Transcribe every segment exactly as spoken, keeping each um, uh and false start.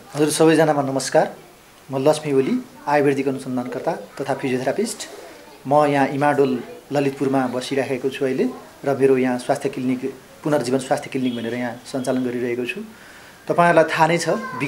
हजुर सबैजनामा नमस्कार। म लक्ष्मी ओली, आयुर्वेदिक अनुसन्धानकर्ता तथा फिजियोथेरापिस्ट। म यहाँ इमाडोल ललितपुरमा बसिरहेको छु अहिले र मेरो यहाँ स्वास्थ्य क्लिनिक पुनर्जीवन स्वास्थ्य क्लिनिक भनेर यहाँ सञ्चालन गरिरहेको छु। तपाईहरुलाई थाहा नै छ,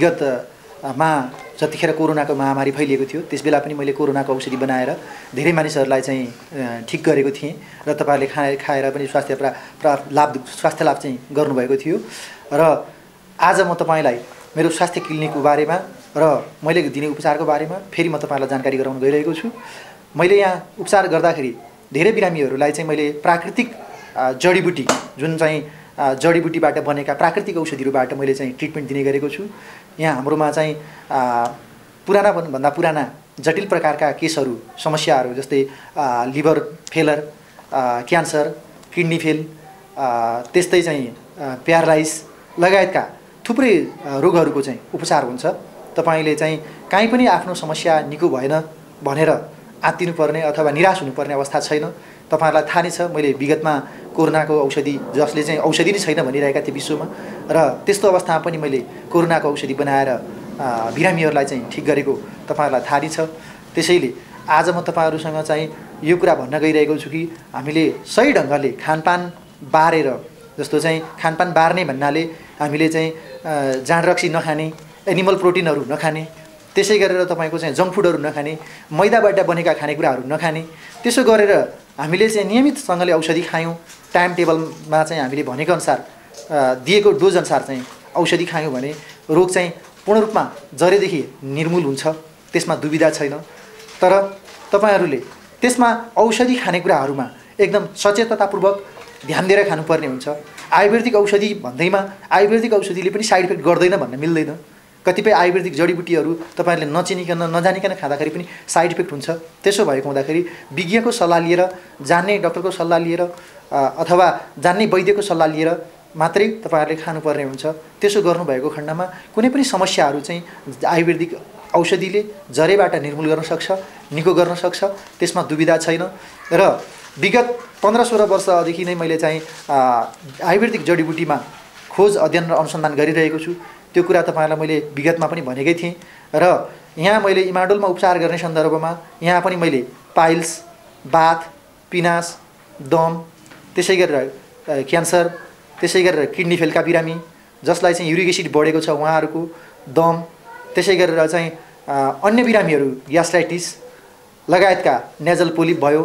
विगतमा जतिखेर कोरोनाको महामारी फैलिएको थियो त्यसबेला पनि मैले कोरोनाको औषधि बनाएर धेरै मानिसहरूलाई चाहिँ ठिक गरेको थिएँ र तपाईहरुले खाए खाएर पनि स्वास्थ्य प्राप्त लाभ स्वास्थ्य लाभ चाहिँ गर्नुभएको थियो। र आज म तपाईलाई मेरो स्वास्थ्य क्लिनिकको बारेमा र मैले दिने उपचारको बारेमा फेरि म तपाईहरुलाई जानकारी गराउन गइरहेको छु। मैले यहाँ उपचार गर्दाखेरि धेरै बिरामीहरूलाई चाहिँ मैले प्राकृतिक जडीबुटी जुन चाहिँ जडीबुटीबाट बनेका प्राकृतिक औषधिहरूबाट मैले चाहिँ ट्रिटमेन्ट दिने गरेको छु। यहाँ हाम्रोमा चाहिँ पुराना भन्दा पुराना जटिल प्रकारका केसहरू समस्याहरू जस्तै liver failure, cancer, kidney fail, त्यस्तै चाहिँ प्यारालाइज लगायतका थुप्रै रोगहरूको चाहिँ उपचार हुन्छ। तपाईले चाहिँ कहीँ पनि आफ्नो समस्या निको भएन भनेर आत्तिनु पर्ने अथवा निराश हुनुपर्ने अवस्था छैन। तपाईहरुलाई थाहा नै छ, मैले विगतमा कोरोनाको औषधि जसले चाहिँ औषधि नै छैन भनिरहेका थिए विश्वमा, र त्यस्तो अवस्थामा पनि मैले कोरोनाको औषधि बनाएर बिरामीहरूलाई चाहिँ ठिक गरेको तपाईहरुलाई थाहा नै छ। त्यसैले आज म तपाईहरुसँग चाहिँ यो कुरा भन्न गइरहेको छु कि हामीले सही ढङ्गले खानपान बारेर, जस्तो चाहिँ खानपान बार्ने भन्नाले हामीले चाहिँ जाँड रक्सी नखाने, एनिमल प्रोटिनहरू नखाने, त्यसै गरेर तपाईको चाहिँ जङ्क फुडहरू नखाने, मैदाबाट बनेका खानेकुराहरू नखाने, त्यसो गरेर हामीले चाहिँ नियमितसँगले औषधि खायौँ, टाइम टेबलमा चाहिँ हामीले भनेको अनुसार दिएको डोज अनुसार चाहिँ औषधि खायौँ भने रोग चाहिँ पूर्ण रूपमा जरेदेखि निर्मूल हुन्छ, त्यसमा दुविधा छैन। तर तपाईहरूले त्यसमा औषधि खानेकुराहरूमा एकदम सचेततापूर्वक ध्यान दिएर खानुपर्ने हुन्छ। आयुर्वेदिक औषधि भन्दैमा आयुर्वेदिक औषधिले पनि साइड इफेक्ट गर्दैन भन्न मिल्दैन। कतिपय आयुर्वेदिक जडीबुटीहरू तपाईहरुले नचिनिकन नजानिकन खाँदाखेरि पनि साइड इफेक्ट हुन्छ। त्यसो भएको हुँदाखेरि विज्ञको सल्लाह लिएर, जान्ने डाक्टरको सल्लाह लिएर अथवा जान्ने वैद्यको सल्लाह लिएर मात्रै तपाईहरुले खानुपर्ने हुन्छ। त्यसो गर्नुभएको खण्डमा कुनै पनि समस्याहरू चाहिँ आयुर्वेदिक औषधिले जरेबाट निर्मूल गर्न सक्छ, निको गर्न सक्छ, त्यसमा दुविधा छैन। र विगत पन्ध्र सोह्र वर्षदेखि नै मैले चाहिँ आयुर्वेदिक जडीबुटीमा खोज अध्ययन र अनुसन्धान गरिरहेको छु। त्यो कुरा तपाईहरुलाई मैले विगतमा पनि भनेकै थिएँ। र यहाँ मैले इमाडोलमा उपचार गर्ने सन्दर्भमा यहाँ पनि मैले पाइल्स, बाथ, पिनास, दम, त्यसै गरेर क्यान्सर, त्यसै गरेर किडनी फेलका बिरामी जसलाई चाहिँ युरिक एसिड बढेको छ उहाँहरूको दम, त्यसै गरेर चाहिँ अन्य बिरामीहरू ग्यास्ट्राइटिस लगायतका नेजल पोलिप भयो,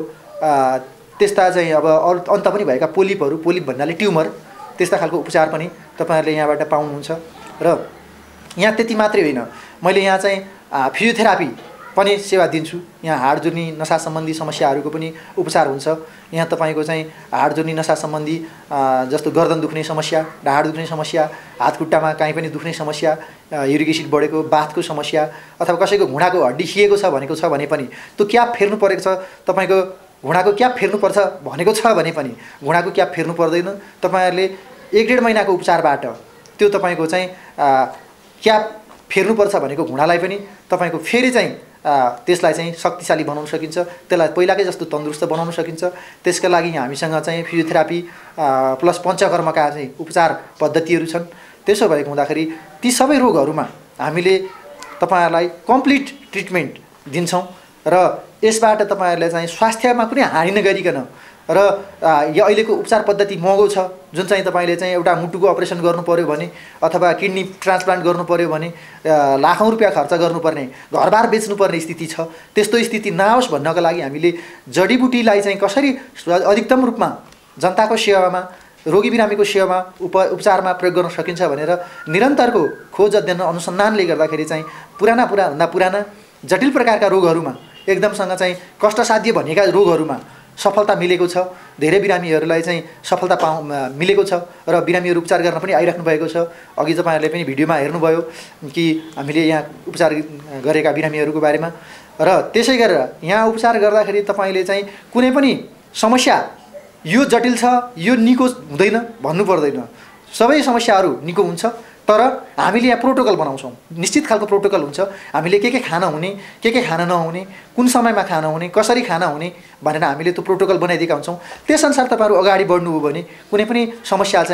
त्यस्ता चाहिँ अब अन्त पनि भएका पोलिपहरू, पोलिप भन्नाले ट्युमर, त्यस्ता खालको उपचार पनि तपाईहरुले यहाँबाट पाउनुहुन्छ। र यहाँ त्यति मात्रै होइन, मैले यहाँ चाहिँ फिजियोथेरापी पनि सेवा दिन्छु। यहाँ हाड जुर्नी नसा सम्बन्धी समस्याहरूको पनि उपचार हुन्छ। यहाँ तपाईको चाहिँ हाड जुर्नी नसा सम्बन्धी जस्तो गर्दन दुख्ने समस्या, ढाड दुख्ने समस्या, हात खुट्टामा कहीँ पनि दुख्ने समस्या, युरिक एसिड बढेको, बाथको समस्या, अथवा कसैको घुँडाको हड्डी खिएको छ भनेको छ भने पनि त्यो क्याप फेर्नु परेको छ, तपाईको घुँडाको क्याप फेर्नुपर्छ भनेको छ भने पनि घुँडाको क्याप फेर्नु पर्दैन। तपाईहरुले एक डेढ महिनाको उपचारबाट त्यो तपाईको चाहिँ क्याप फेर्नुपर्छ भनेको घुँडालाई पनि तपाईको फेरि चाहिँ त्यसलाई चाहिँ शक्तिशाली बनाउन सकिन्छ, त्यसलाई पहिलाकै जस्तो तन्दुरुस्त बनाउन सकिन्छ। त्यसका लागि हामीसँग चाहिँ फिजियोथेरापी प्लस पञ्चकर्मका चाहिँ उपचार पद्धतिहरू छन्। त्यसो भएको हुँदाखेरि ती सबै रोगहरूमा हामीले तपाईहरुलाई कम्प्लिट ट्रिटमेन्ट दिन्छौँ र यसबाट तपाईहरुले चाहिँ स्वास्थ्यमा कुनै हानि नगरिकन, र यो अहिलेको उपचार पद्धति महँगो छ, जुन चाहिँ तपाईले चाहिँ एउटा मुटुको अपरेसन गर्नु पर्यो भने अथवा किडनी ट्रान्सप्लान्ट गर्नु पर्यो भने लाखौँ रुपियाँ खर्च गर्नुपर्ने, घरबार बेच्नुपर्ने स्थिति छ। त्यस्तो स्थिति नआओस् भन्नको लागि हामीले जडीबुटीलाई चाहिँ कसरी अधिकतम रूपमा जनताको सेवामा, रोगी बिरामीको सेवामा उप उपचारमा प्रयोग गर्न सकिन्छ भनेर निरन्तरको खोज अध्ययन अनुसन्धानले गर्दाखेरि चाहिँ पुराना पुराभन्दा पुराना जटिल प्रकारका रोगहरूमा, एकदमसँग चाहिँ कष्टसाध्य भनेका रोगहरूमा सफलता मिलेको छ। धेरै बिरामीहरूलाई चाहिँ सफलता पाउ मिलेको छ र बिरामीहरू उपचार गर्न पनि आइराख्नु भएको छ। अघि तपाईहरुले पनि भिडियोमा हेर्नुभयो कि हामीले यहाँ उपचार गरेका बिरामीहरूको बारेमा। र त्यसै गरेर यहाँ उपचार गर्दाखेरि तपाईले चाहिँ कुनै पनि समस्या यो जटिल छ, यो निको हुँदैन भन्नु पर्दैन। सबै समस्याहरू निको हुन्छ, तर हामीले यहाँ प्रोटोकल बनाउँछौँ, निश्चित खालको प्रोटोकल हुन्छ। हामीले के के खान हुने, के के खान नहुने, कुन समयमा खान हुने, कसरी खान हुने भनेर हामीले त्यो प्रोटोकल बनाइदिएका हुन्छौँ। त्यसअनुसार तपाईहरु अगाडि बढ्नुभयो भने कुनै पनि समस्या चाहिँ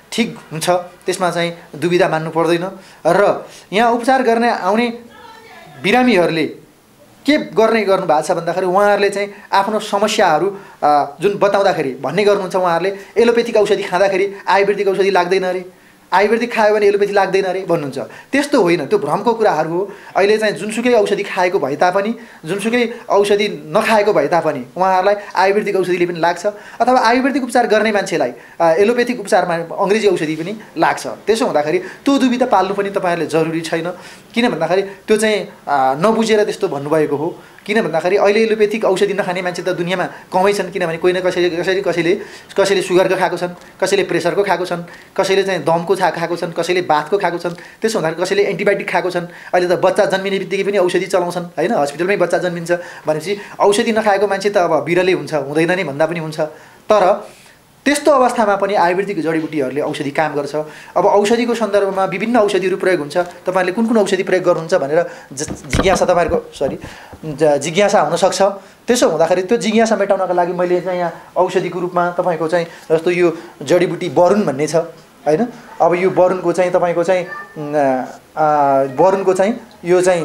ठिक हुन्छ, त्यसमा चाहिँ दुविधा मान्नु पर्दैन। र यहाँ उपचार गर्ने आउने बिरामीहरूले के गर्ने गर्नु भएको छ भन्दाखेरि उहाँहरूले चाहिँ आफ्नो समस्याहरू जुन बताउँदाखेरि भन्ने गर्नुहुन्छ, उहाँहरूले एलोपेथिक औषधि खाँदाखेरि आयुर्वेदिक औषधि लाग्दैन अरे, आयुर्वेदिक खायो भने एलोपेथी लाग्दैन अरे भन्नुहुन्छ। त्यस्तो होइन, त्यो भ्रमको कुराहरू हो। अहिले चाहिँ जुनसुकै औषधि खाएको भए तापनि, जुनसुकै औषधि नखाएको भए तापनि उहाँहरूलाई आयुर्वेदिक औषधिले पनि लाग्छ, अथवा आयुर्वेदिक उपचार गर्ने मान्छेलाई एलोपेथिक उपचारमा अङ्ग्रेजी औषधि पनि लाग्छ। त्यसो हुँदाखेरि त्यो दुविधा पाल्नु पनि तपाईँहरूले जरुरी छैन। किन भन्दाखेरि त्यो चाहिँ नबुझेर त्यस्तो भन्नुभएको हो। किन भन्दाखेरि अहिले एलोपेथिक औषधि नखाने मान्छे त दुनियाँमा कमै छन्, किनभने कोही न कसैले कसैले कसैले कसैले सुगरको खाएको छन्, कसैले प्रेसरको खाएको छन्, कसैले चाहिँ दमको छा खाएको छन्, कसैले बाथको खाएको छन्। त्यसो हुँदाखेरि कसैले एन्टिबायोटिक खाएको छन्। अहिले त बच्चा जन्मिने बित्तिकै पनि औषधि चलाउँछन् होइन, हस्पिटलमै बच्चा जन्मिन्छ भनेपछि औषधि नखाएको मान्छे त अब बिरलै हुन्छ, हुँदैन नै भन्दा पनि हुन्छ। तर त्यस्तो अवस्थामा पनि आयुर्वेदिक जडीबुटीहरूले औषधि काम गर्छ। अब औषधिको सन्दर्भमा विभिन्न औषधिहरू प्रयोग हुन्छ, तपाईँहरूले कुन कुन औषधि प्रयोग गर्नुहुन्छ भनेर जिज्ञासा तपाईँहरूको सरी जिज्ञासा हुनसक्छ। त्यसो हुँदाखेरि त्यो जिज्ञासा मेटाउनका लागि मैले चाहिँ यहाँ औषधिको रूपमा तपाईँको चाहिँ जस्तो यो जडीबुटी बरुन भन्ने छ होइन। अब यो बरुनको चाहिँ तपाईँको चाहिँ बरुनको चाहिँ यो चाहिँ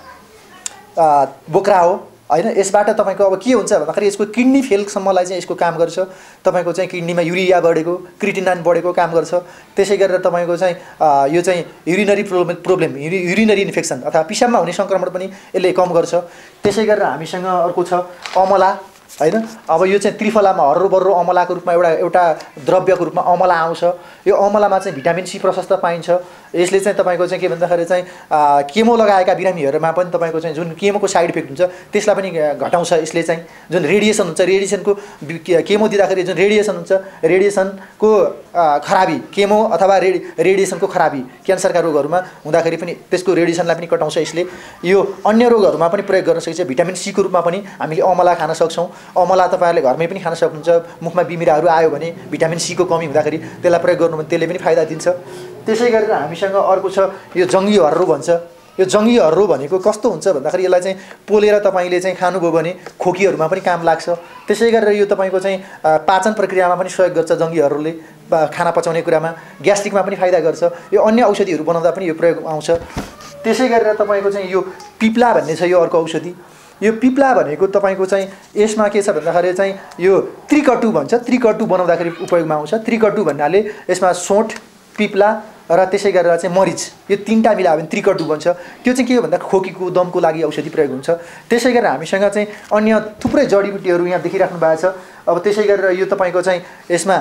बोक्रा हो होइन। यसबाट तपाईँको अब के हुन्छ भन्दाखेरि यसको किडनी फेलसम्मलाई चाहिँ यसको काम गर्छ। तपाईँको चाहिँ किडनीमा युरिया बढेको, क्रिटिनाइन बढेको काम गर्छ। त्यसै गरेर तपाईँको चाहिँ यो चाहिँ urinary problem problem urinary infection अथवा पिसाबमा हुने सङ्क्रमण पनि यसले कम गर्छ। त्यसै गरेर हामीसँग अर्को छ अमला होइन। अब यो चाहिँ त्रिफलामा हर्रो बर्रो अमलाको रूपमा एउटा एउटा द्रव्यको रूपमा अमला आउँछ। यो अमलामा चाहिँ भिटामिन सी प्रशस्त पाइन्छ। यसले चाहिँ तपाईँको चाहिँ के भन्दाखेरि चाहिँ केमो लगाएका बिरामीहरूमा पनि तपाईँको चाहिँ जुन केमोको साइड इफेक्ट हुन्छ त्यसलाई पनि घटाउँछ। यसले चाहिँ जुन रेडिएसन हुन्छ, रेडिएसनको केमो दिँदाखेरि जुन रेडिएसन हुन्छ, रेडिएसनको खराबी, केमो अथवा रेडि रेडिएसनको खराबी क्यान्सरका रोगहरूमा हुँदाखेरि पनि त्यसको रेडिएसनलाई पनि कटाउँछ यसले। यो अन्य रोगहरूमा पनि प्रयोग गर्न सकिन्छ। भिटामिन सीको रूपमा पनि हामीले अमला खान सक्छौँ। अमला तपाईँहरूले घरमै पनि खान सक्नुहुन्छ। मुखमा बिमिराहरू आयो भने भिटामिन सीको कमी हुँदाखेरि त्यसलाई प्रयोग गर्नु भने त्यसले पनि फाइदा दिन्छ। त्यसै गरेर हामीसँग अर्को छ यो जङ्गी हर्रो भन्छ। यो जङ्गी हर्रो भनेको कस्तो हुन्छ भन्दाखेरि यसलाई चाहिँ पोलेर तपाईँले चाहिँ खानुभयो भने खोकीहरूमा पनि काम लाग्छ। त्यसै गरेर यो तपाईँको चाहिँ पाचन प्रक्रियामा पनि सहयोग गर्छ। जङ्गी हर्रोले खाना पचाउने कुरामा, ग्यास्ट्रिकमा पनि फाइदा गर्छ। यो अन्य औषधिहरू बनाउँदा पनि यो प्रयोग आउँछ। त्यसै गरेर तपाईँको चाहिँ यो पिप्ला भन्ने छ, यो अर्को औषधि। यो पिप्ला भनेको तपाईँको चाहिँ यसमा के छ भन्दाखेरि चाहिँ यो त्रिकटु भन्छ। त्रिकटु बनाउँदाखेरि उपयोगमा आउँछ। त्रिकटु भन्नाले यसमा सोँठ, पिप्ला र त्यसै गरेर चाहिँ मरिच, यो तिनवटा मिलायो भने त्रिकटु बन्छ। त्यो चाहिँ के हो भन्दा खोकीको दमको लागि औषधि प्रयोग हुन्छ। त्यसै गरेर हामीसँग चाहिँ अन्य थुप्रै जडीबुटीहरू यहाँ देखिराख्नु भएको छ। अब त्यसै गरेर यो तपाईँको चाहिँ यसमा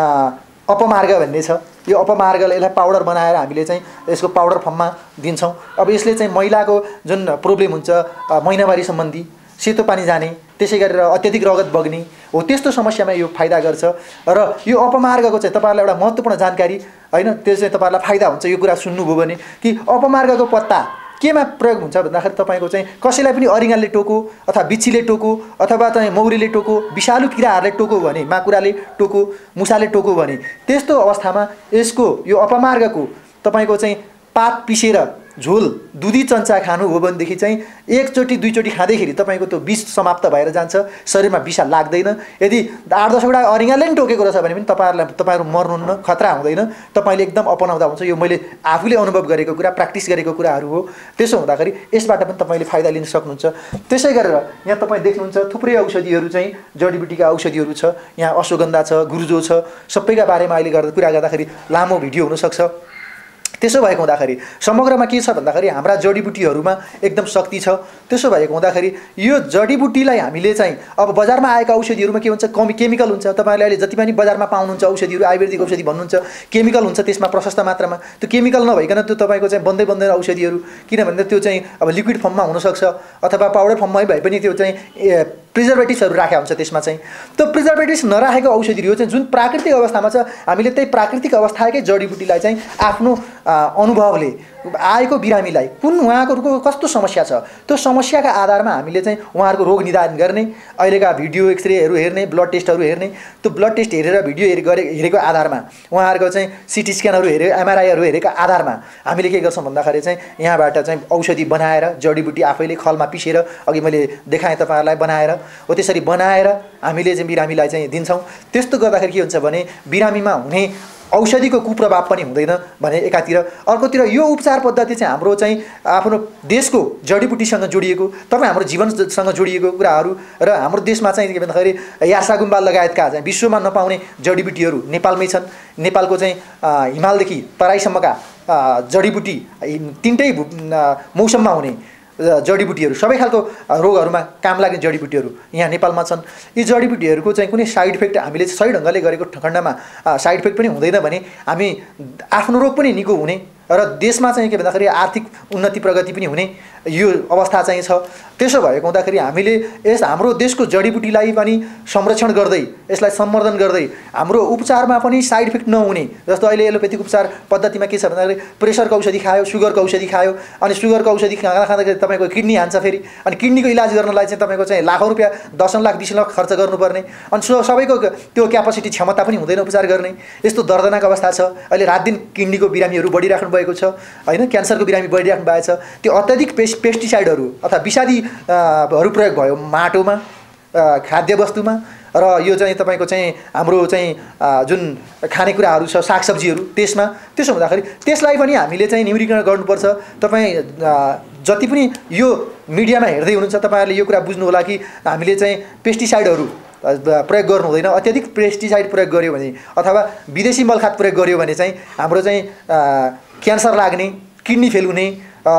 अपमार्ग भन्ने छ। यो अपमार्गले यसलाई पाउडर बनाएर हामीले चाहिँ यसको पाउडर फर्ममा दिन्छौँ। अब यसले चाहिँ महिलाको जुन प्रब्लम हुन्छ महिनावारी सम्बन्धी, सेतो पानी जाने, त्यसै गरेर अत्यधिक रगत बग्ने हो, त्यस्तो समस्यामा यो फाइदा गर्छ। र यो अपमार्गको चाहिँ तपाईँहरूलाई एउटा महत्त्वपूर्ण जानकारी होइन, त्यो चाहिँ तपाईँहरूलाई फाइदा हुन्छ यो कुरा सुन्नुभयो भने कि अपमार्गको पत्ता केमा प्रयोग हुन्छ भन्दाखेरि तपाईँको चाहिँ कसैलाई पनि अरिङ्गाले टोको अथवा बिच्छीले टोको अथवा चाहिँ मौरीले टोको, विषालु किराहरूले टोको भने, माकुराले टोको, मुसाले टोको भने त्यस्तो अवस्थामा यसको यो अपमार्गको तपाईँको चाहिँ पात पिसेर झोल दुधी चम्चा खानुभयो भनेदेखि चाहिँ एकचोटि दुईचोटि खाँदैखेरि तपाईँको त्यो विष समाप्त भएर जान्छ, शरीरमा विषा लाग्दैन। यदि आठ दसवटा अरिङ्गाले पनि टोकेको रहेछ भने पनि तपाईँहरूलाई तपाईँहरू मर्नुहुन्न, खतरा हुँदैन। तपाईँले एकदम अपनाउँदा हुन्छ। यो मैले आफूले अनुभव गरेको कुरा, प्र्याक्टिस गरेको कुराहरू हो। त्यसो हुँदाखेरि यसबाट पनि तपाईँले फाइदा लिन सक्नुहुन्छ। त्यसै गरेर यहाँ तपाईँ देख्नुहुन्छ थुप्रै औषधिहरू चाहिँ जडीबुटीका औषधिहरू छ। यहाँ अश्वगन्धा छ, गुर्जो छ, सबैका बारेमा अहिले गर्दा कुरा गर्दाखेरि लामो भिडियो हुनसक्छ। त्यसो भएको हुँदाखेरि समग्रमा के छ भन्दाखेरि हाम्रा जडीबुटीहरूमा एकदम शक्ति छ। त्यसो भएको हुँदाखेरि यो जडीबुटीलाई हामीले चाहिँ अब बजारमा आएका औषधिहरूमा के हुन्छ, कमी केमिकल हुन्छ। तपाईँहरूले अहिले जति पनि बजारमा पाउनुहुन्छ औषधिहरू, आयुर्वेदिक औषधि भन्नुहुन्छ, केमिकल हुन्छ त्यसमा प्रशस्त मात्रामा। त्यो केमिकल नभइकन त्यो तपाईँको चाहिँ बन्दै बन्दैन औषधिहरू, किनभने त्यो चाहिँ अब लिक्विड फर्ममा हुनसक्छ अथवा पाउडर फर्ममै भए पनि त्यो चाहिँ प्रिजर्भेटिभ्सहरू राखेको हुन्छ त्यसमा चाहिँ। त्यो प्रिजर्भेटिभ्स नराखेको औषधिहरू चाहिँ जुन प्राकृतिक अवस्थामा छ, हामीले त्यही प्राकृतिक अवस्थाकै जडीबुटीलाई चाहिँ आफ्नो अनुभवले आएको बिरामीलाई कुन उहाँको कस्तो समस्या छ त्यो समस्याका आधारमा हामीले चाहिँ उहाँहरूको रोग निदान गर्ने, अहिलेका भिडियो एक्सरेहरू हेर्ने, ब्लड टेस्टहरू हेर्ने, त्यो ब्लड टेस्ट हेरेर भिडियो हेरे गरे हेरेको आधारमा उहाँहरूको चाहिँ सिटी स्क्यानहरू हेरे, एमआरआईहरू हेरेको आधारमा हामीले के गर्छौँ भन्दाखेरि चाहिँ यहाँबाट चाहिँ औषधि बनाएर जडीबुटी आफैले खलमा पिसेर, अघि मैले देखाएँ तपाईँहरूलाई बनाएर हो, त्यसरी बनाएर हामीले चाहिँ बिरामीलाई चाहिँ दिन्छौँ। त्यस्तो गर्दाखेरि के हुन्छ भने बिरामीमा हुने औषधिको कुप्रभाव पनि हुँदैन भने एकातिर, अर्कोतिर यो उपचार पद्धति चाहिँ हाम्रो चाहिँ आफ्नो देशको जडीबुटीसँग जोडिएको, तपाईँ हाम्रो जीवनसँग जोडिएको कुराहरू र हाम्रो देशमा चाहिँ के भन्दाखेरि यासागुम्बा लगायतका चाहिँ विश्वमा नपाउने जडीबुटीहरू नेपालमै छन्। नेपालको चाहिँ हिमालदेखि तराईसम्मका जडीबुटी तिनटै मौसममा हुने जडीबुटीहरू सबै खालको रोगहरूमा काम लाग्ने जडीबुटीहरू यहाँ नेपालमा छन्। यी जडीबुटीहरूको चाहिँ कुनै साइड इफेक्ट हामीले सही ढङ्गले गरेको खण्डमा साइड इफेक्ट पनि हुँदैन भने हामी आफ्नो रोग पनि निको हुने र देशमा चाहिँ के भन्दाखेरि आर्थिक उन्नति प्रगति पनि हुने यो अवस्था चाहिँ छ। त्यसो भएको हुँदाखेरि हामीले यस हाम्रो देशको जडीबुटीलाई पनि संरक्षण गर्दै यसलाई सम्वर्धन गर्दै हाम्रो उपचारमा पनि साइड इफेक्ट नहुने, जस्तो अहिले एलोपेथिक उपचार पद्धतिमा के छ भन्दाखेरि प्रेसरको औषधि खायो, सुगरको औषधि खायो, अनि सुगरको औषधि खाँदा खाँदाखेरि तपाईँको किडनी हान्छ फेरि, अनि किडनीको इलाज गर्नलाई चाहिँ तपाईँको चाहिँ लाखौँ रुपियाँ दसौँ लाख बिस लाख खर्च गर्नुपर्ने, अनि सो सबैको त्यो क्यापासिटी क्षमता पनि हुँदैन उपचार गर्ने। यस्तो दर्दनाक अवस्था छ। अहिले रात दिन किडनीको बिरामीहरू बढिराख्नु भएको छ होइन, क्यान्सरको बिरामी बढिराख्नु भएको छ। त्यो अत्याधिक पेस्ट पेस्टिसाइडहरू अथवा विषादीहरू प्रयोग भयो माटोमा, खाद्य वस्तुमा, र यो चाहिँ तपाईँको चाहिँ हाम्रो चाहिँ जुन खानेकुराहरू छ सागसब्जीहरू त्यसमा। त्यसो हुँदाखेरि त्यसलाई पनि हामीले चाहिँ न्यूनीकरण गर्नुपर्छ। तपाईँ जति पनि यो मिडियामा हेर्दै हुनुहुन्छ तपाईँहरूले यो कुरा बुझ्नु होला कि हामीले चाहिँ पेस्टिसाइडहरू प्रयोग गर्नु हुँदैन। अत्याधिक पेस्टिसाइड प्रयोग गर्यो भने अथवा विदेशी मलखात प्रयोग गर्यो भने चाहिँ हाम्रो चाहिँ क्यान्सर लाग्ने, किडनी फेल हुने,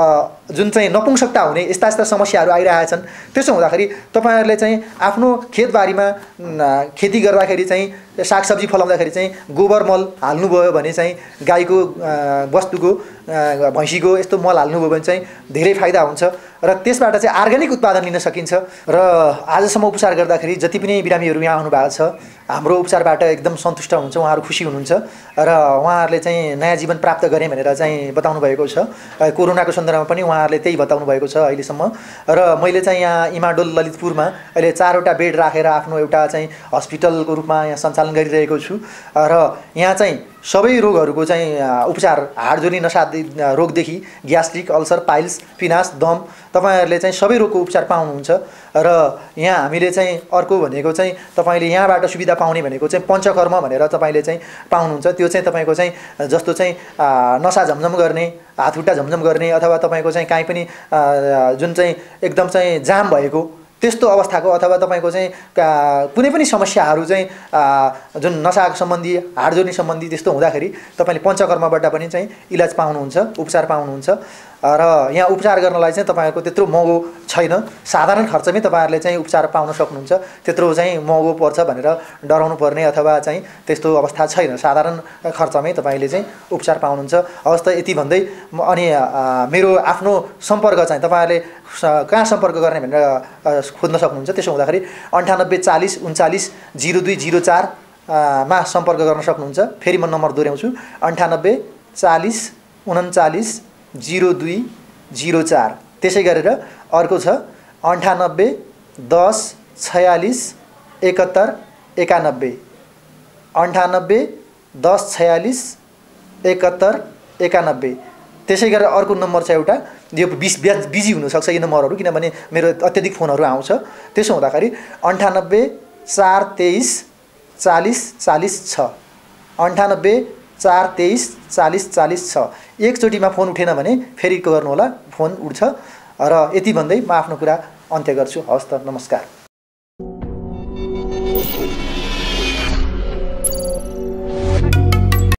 जुन चाहिँ नपुंसकता हुने यस्ता यस्ता समस्याहरू आइरहेका छन्। त्यसो हुँदाखेरि तपाईँहरूले चाहिँ आफ्नो खेतबारीमा खेती गर्दाखेरि चाहिँ सागसब्जी फलाउँदाखेरि चाहिँ गोबर मल हाल्नुभयो भने चाहिँ गाईको वस्तुको भैँसीको यस्तो मल हाल्नुभयो भने चाहिँ धेरै फाइदा हुन्छ र त्यसबाट चाहिँ अर्ग्यानिक उत्पादन लिन सकिन्छ। र आजसम्म उपचार गर्दाखेरि जति पनि बिरामीहरू यहाँ आउनु भएको छ हाम्रो उपचारबाट एकदम सन्तुष्ट हुन्छ, उहाँहरू खुसी हुनुहुन्छ र उहाँहरूले चाहिँ नयाँ जीवन प्राप्त गरेँ भनेर चाहिँ बताउनु भएको छ। कोरोनाको सन्दर्भमा पनि उहाँहरूले त्यही बताउनु भएको छ अहिलेसम्म। र मैले चाहिँ यहाँ इमाडोल ललितपुरमा अहिले चारवटा बेड राखेर आफ्नो एउटा चाहिँ हस्पिटलको रूपमा यहाँ सञ्चालन गरिरहेको छु र यहाँ चाहिँ सबै रोगहरूको चाहिँ उपचार हाडजोर्नी नसा रोगदेखि ग्यास्ट्रिक, अल्सर, पाइल्स, पिनास, दम तपाईँहरूले चाहिँ सबै रोगको उपचार पाउनुहुन्छ। र यहाँ हामीले चाहिँ अर्को भनेको चाहिँ तपाईँले यहाँबाट सुविधा पाउने भनेको चाहिँ पञ्चकर्म भनेर तपाईँले चाहिँ पाउनुहुन्छ। त्यो चाहिँ तपाईँको चाहिँ जस्तो चाहिँ नसा झमझम गर्ने, हातखुट्टा झमझम गर्ने, अथवा तपाईँको चाहिँ काहीँ पनि जुन चाहिँ एकदम चाहिँ जाम भएको त्यस्तो अवस्थाको अथवा तपाईँको चाहिँ कुनै पनि समस्याहरू चाहिँ जुन नसा सम्बन्धी, हाडजोर्नी सम्बन्धी त्यस्तो हुँदाखेरि तपाईँले पञ्चकर्मबाट पनि चाहिँ इलाज पाउनुहुन्छ, उपचार पाउनुहुन्छ। र यहाँ उपचार गर्नलाई चाहिँ तपाईँहरूको त्यत्रो महँगो छैन, साधारण खर्चमै तपाईँहरूले चाहिँ उपचार पाउन सक्नुहुन्छ। त्यत्रो चाहिँ महँगो पर्छ भनेर डराउनु पर्ने अथवा चाहिँ त्यस्तो अवस्था छैन, साधारण खर्चमै तपाईँले चाहिँ उपचार पाउनुहुन्छ। हवस् त यति भन्दै अनि मेरो आफ्नो सम्पर्क चाहिँ तपाईँहरूले कहाँ सम्पर्क गर्ने भनेर खोज्न सक्नुहुन्छ। त्यसो हुँदाखेरि अन्ठानब्बे चालिस उन्चालिस जिरो दुई जिरो चार मा सम्पर्क गर्न सक्नुहुन्छ। फेरि म नम्बर दोहोऱ्याउँछु, अन्ठानब्बे चालिस उन्चालिस जिरो दुई जिरो चार। त्यसै गरेर अर्को छ अन्ठानब्बे दस छयालिस एकहत्तर एकानब्बे, अन्ठानब्बे दस छयालिस एकहत्तर एकानब्बे। त्यसै गरेर अर्को नम्बर छ एउटा, यो बिस बिजी हुनसक्छ यो नम्बरहरू किनभने मेरो अत्याधिक फोनहरू आउँछ। त्यसो हुँदाखेरि अन्ठानब्बे चार तेइस चालिस चालिस छ, अन्ठानब्बे चार तेइस चालिस चालिस छ। एकचोटिमा फोन उठेन भने फेरि गर्नुहोला, फोन उठ्छ। र यति भन्दै म आफ्नो कुरा अन्त्य गर्छु। हवस् त, नमस्कार।